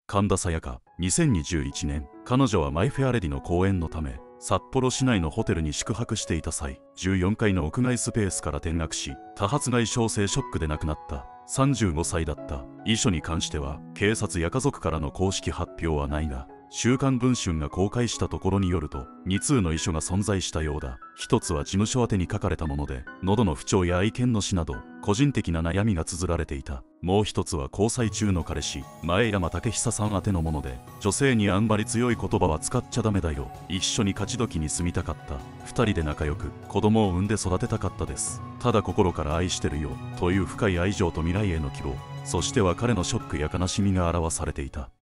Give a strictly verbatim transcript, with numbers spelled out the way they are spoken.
神田沙也加。にせんにじゅういちねん、彼女はマイ・フェア・レディの公演のため札幌市内のホテルに宿泊していた際、じゅうよんかいの屋外スペースから転落し、多発外傷性ショックで亡くなった。さんじゅうごさいだった。遺書に関しては警察や家族からの公式発表はないが、週刊文春が公開したところによるとに通の遺書が存在したようだ。一つは事務所宛てに書かれたもので、喉の不調や愛犬の死など個人的な悩みが綴られていた。もう一つは交際中の彼氏前山武久さん宛てのもので、女性にあんまり強い言葉は使っちゃダメだよ、一緒に勝ち時に住みたかった、二人で仲良く子供を産んで育てたかったです、ただ心から愛してるよという深い愛情と未来への希望、そして別れのショックや悲しみが表されていた。